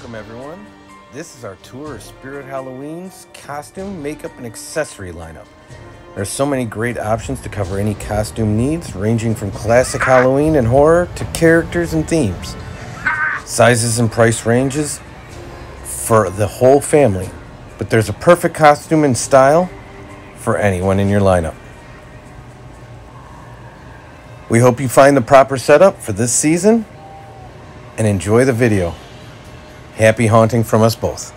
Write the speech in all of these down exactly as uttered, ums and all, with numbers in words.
Welcome everyone. This is our tour of Spirit Halloween's costume, makeup, and accessory lineup. There's so many great options to cover any costume needs, ranging from classic Halloween and horror to characters and themes. Sizes and price ranges for the whole family, but there's a perfect costume and style for anyone in your lineup. We hope you find the proper setup for this season and enjoy the video. Happy haunting from us both.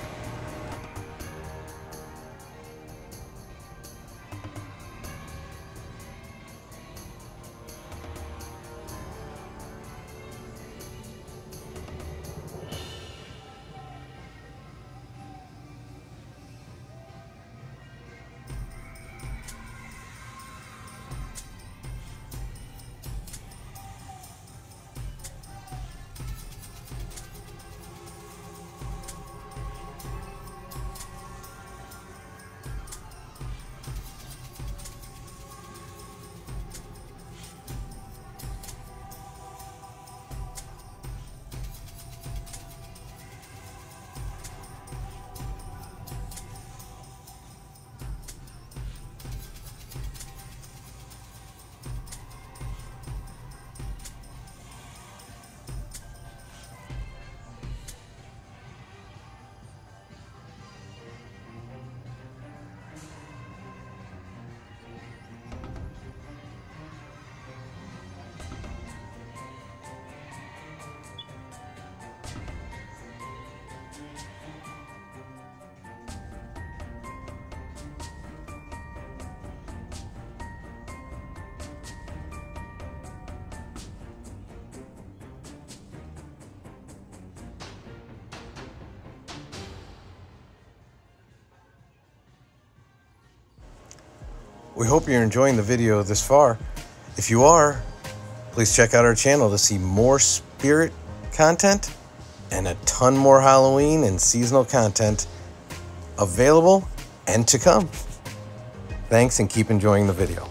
We hope you're enjoying the video this far. If you are, please check out our channel to see more spirit content and a ton more Halloween and seasonal content available and to come. Thanks, and keep enjoying the video.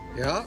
Yeah.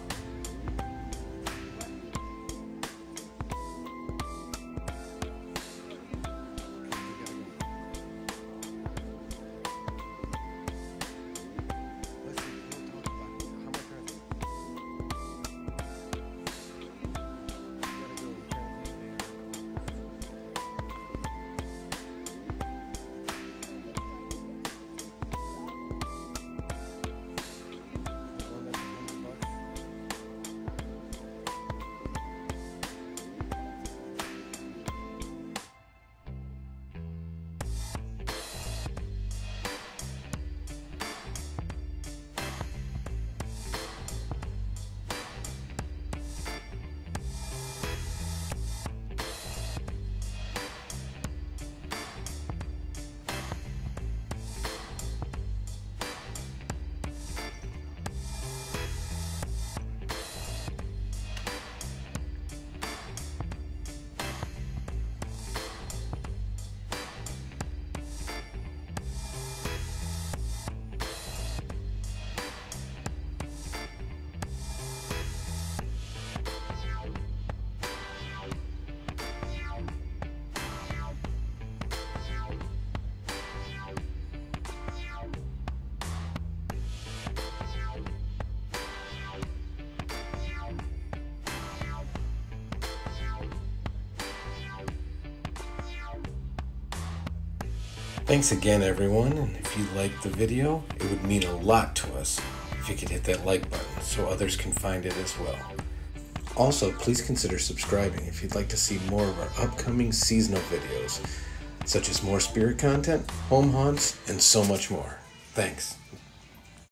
Thanks again, everyone, and if you liked the video, it would mean a lot to us if you could hit that like button so others can find it as well. Also, please consider subscribing if you'd like to see more of our upcoming seasonal videos, such as more spirit content, home haunts, and so much more. Thanks.